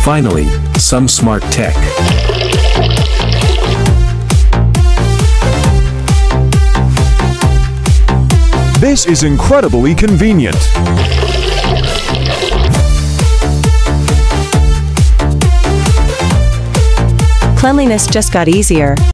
Finally, some smart tech. This is incredibly convenient. Cleanliness just got easier.